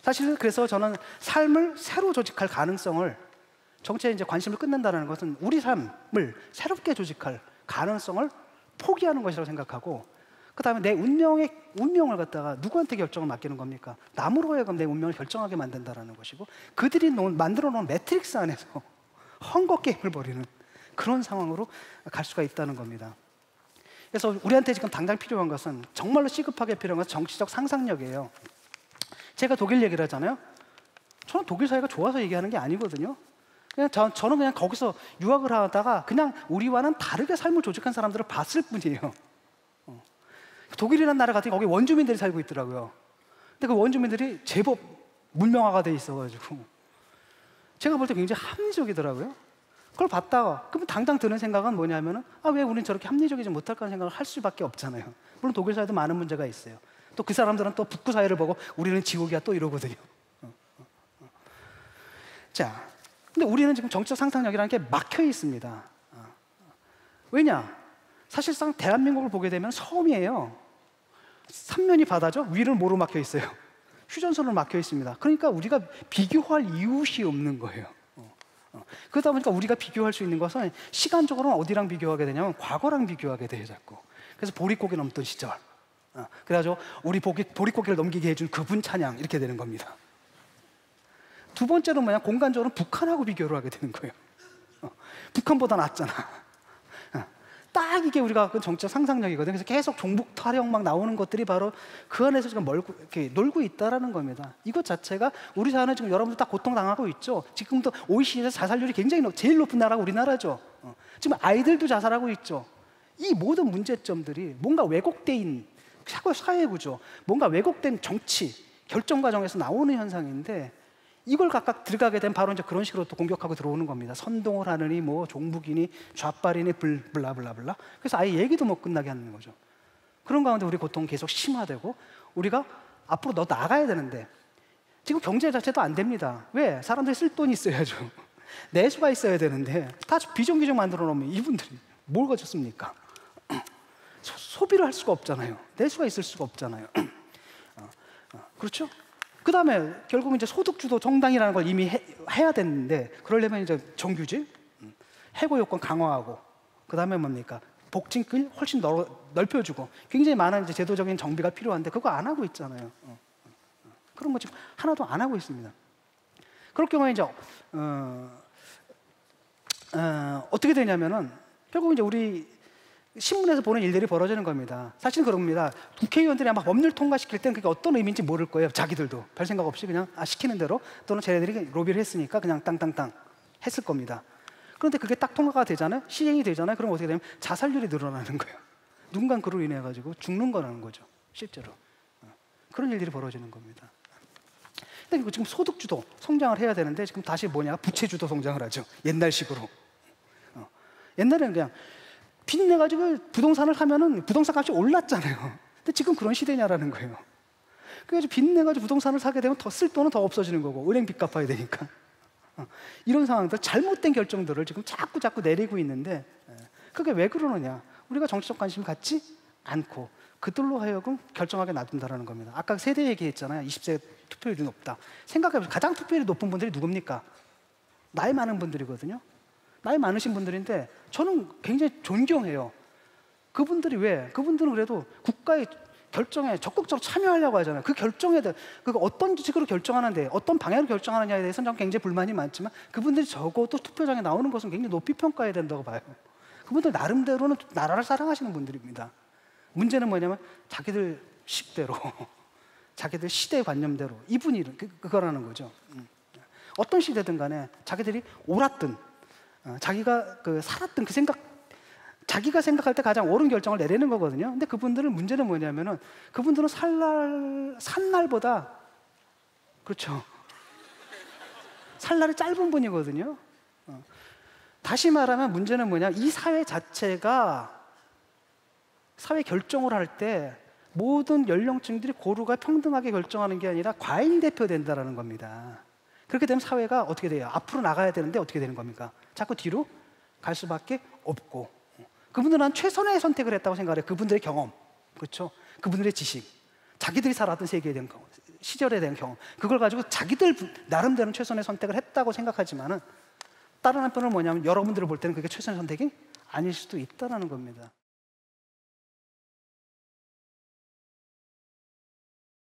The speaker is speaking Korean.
사실 그래서 저는 삶을 새로 조직할 가능성을, 정치에 이제 관심을 끊는다는 것은 우리 삶을 새롭게 조직할 가능성을 포기하는 것이라고 생각하고, 그 다음에 내 운명을 갖다가 누구한테 결정을 맡기는 겁니까? 남으로 하여금 내 운명을 결정하게 만든다는 것이고, 그들이 만들어 놓은 매트릭스 안에서 헝거 게임을 벌이는 그런 상황으로 갈 수가 있다는 겁니다. 그래서 우리한테 지금 당장 필요한 것은, 정말로 시급하게 필요한 것은 정치적 상상력이에요. 제가 독일 얘기를 하잖아요. 저는 독일 사회가 좋아서 얘기하는 게 아니거든요. 저는 그냥 거기서 유학을 하다가 그냥 우리와는 다르게 삶을 조직한 사람들을 봤을 뿐이에요. 독일이라는 나라 같은 거기 원주민들이 살고 있더라고요. 근데 그 원주민들이 제법 문명화가 돼 있어가지고 제가 볼 때 굉장히 합리적이더라고요. 그걸 봤다가 그럼 당장 드는 생각은 뭐냐면은, 왜 우리는 저렇게 합리적이지 못할까 하는 생각을 할 수밖에 없잖아요. 물론 독일 사회도 많은 문제가 있어요. 또 그 사람들은 또 북부 사회를 보고 우리는 지옥이야 또 이러거든요. 자, 근데 우리는 지금 정치적 상상력이라는 게 막혀 있습니다. 왜냐? 사실상 대한민국을 보게 되면 섬이에요. 삼면이 바다죠. 위를 뭐로 막혀 있어요? 휴전선으로 막혀 있습니다. 그러니까 우리가 비교할 이웃이 없는 거예요. 그러다 보니까 우리가 비교할 수 있는 것은 시간적으로는 어디랑 비교하게 되냐면 과거랑 비교하게 돼요, 자꾸. 그래서 보릿고개 넘던 시절. 그래가지고 우리 보릿고개를 넘기게 해준 그분 찬양, 이렇게 되는 겁니다. 두 번째로 뭐냐, 공간적으로 북한하고 비교를 하게 되는 거예요. 북한보다 낫잖아. 딱 이게 우리가 그 정치적 상상력이거든요. 그래서 계속 종북 타령 막 나오는 것들이 바로 그 안에서 지금 이렇게 놀고 있다라는 겁니다. 이것 자체가 우리 사회는 지금 여러분들 다 고통당하고 있죠. 지금도 OECD에서 자살률이 굉장히 제일 높은 나라가 우리나라죠. 지금 아이들도 자살하고 있죠. 이 모든 문제점들이 뭔가 왜곡된 사회 구조, 뭔가 왜곡된 정치 결정 과정에서 나오는 현상인데, 이걸 각각 들어가게 되면 바로 이제 그런 식으로 또 공격하고 들어오는 겁니다. 선동을 하느니 뭐 종북이니 좌빨이니 블라블라블라. 그래서 아예 얘기도 못 끝나게 하는 거죠. 그런 가운데 우리 고통 계속 심화되고, 우리가 앞으로 더 나가야 되는데 지금 경제 자체도 안 됩니다. 왜? 사람들이 쓸 돈이 있어야죠. 내수가 있어야 되는데 다 비정규직 만들어 놓으면 이분들이 뭘 가졌습니까? 소비를 할 수가 없잖아요. 내수가 있을 수가 없잖아요. 그렇죠? 그 다음에 결국은 이제 소득주도 정당이라는 걸 이미 해야 되는데, 그러려면 이제 정규직, 해고 요건 강화하고, 그 다음에 뭡니까? 복진길 훨씬 넓혀주고, 굉장히 많은 이제 제도적인 정비가 필요한데 그거 안 하고 있잖아요. 그런 거 지금 하나도 안 하고 있습니다. 그럴 경우에 이제 어떻게 되냐면은 결국 이제 우리 신문에서 보는 일들이 벌어지는 겁니다. 사실은 그럽니다. 국회의원들이 아마 법률 통과시킬 때는 그게 어떤 의미인지 모를 거예요. 자기들도 별 생각 없이 그냥 시키는 대로, 또는 쟤네들이 로비를 했으니까 그냥 땅땅땅 했을 겁니다. 그런데 그게 딱 통과가 되잖아요. 시행이 되잖아요. 그럼 어떻게 되면 자살률이 늘어나는 거예요. 누군가 그로 인해 가지고 죽는 거라는 거죠, 실제로. 그런 일들이 벌어지는 겁니다. 근데 지금 소득주도 성장을 해야 되는데 지금 다시 뭐냐, 부채주도 성장을 하죠. 옛날식으로. 옛날에는 그냥 빚내가지고 부동산을 하면은 부동산 값이 올랐잖아요. 근데 지금 그런 시대냐라는 거예요. 그래서 빚내가지고 부동산을 사게 되면 더 쓸 돈은 더 없어지는 거고, 은행빚 갚아야 되니까. 이런 상황들, 잘못된 결정들을 지금 자꾸 내리고 있는데, 그게 왜 그러느냐? 우리가 정치적 관심을 갖지 않고 그들로 하여금 결정하게 놔둔다는 겁니다. 아까 세대 얘기했잖아요. 20세 투표율이 높다. 생각해보세요. 가장 투표율이 높은 분들이 누굽니까? 나이 많은 분들이거든요. 나이 많으신 분들인데 저는 굉장히 존경해요. 그분들이 왜? 그분들은 그래도 국가의 결정에 적극적으로 참여하려고 하잖아요. 그 결정에 대해, 어떤 식으로 결정하는데, 어떤 방향으로 결정하느냐에 대해서는 저는 굉장히 불만이 많지만, 그분들이 적어도 투표장에 나오는 것은 굉장히 높이 평가해야 된다고 봐요. 그분들 나름대로는 나라를 사랑하시는 분들입니다. 문제는 뭐냐면 자기들 식대로, 자기들 시대 관념대로 이분이 그거라는 거죠. 어떤 시대든 간에 자기들이 옳았든 자기가 살았던 그 생각, 자기가 생각할 때 가장 옳은 결정을 내리는 거거든요. 근데 그분들은 문제는 뭐냐면은, 그분들은 산 날보다, 그렇죠, 살 날이 짧은 분이거든요. 다시 말하면 문제는 뭐냐, 이 사회 자체가 사회 결정을 할 때 모든 연령층들이 고루가 평등하게 결정하는 게 아니라 과잉 대표된다는 겁니다. 그렇게 되면 사회가 어떻게 돼요? 앞으로 나가야 되는데 어떻게 되는 겁니까? 자꾸 뒤로 갈 수밖에 없고, 그분들은 최선의 선택을 했다고 생각해요. 그분들의 경험, 그렇죠? 그분들의 지식, 자기들이 살았던 세계에 대한 시절에 대한 경험, 그걸 가지고 자기들 나름대로 최선의 선택을 했다고 생각하지만은 다른 한편은 뭐냐면 여러분들을 볼 때는 그게 최선의 선택이 아닐 수도 있다는 겁니다.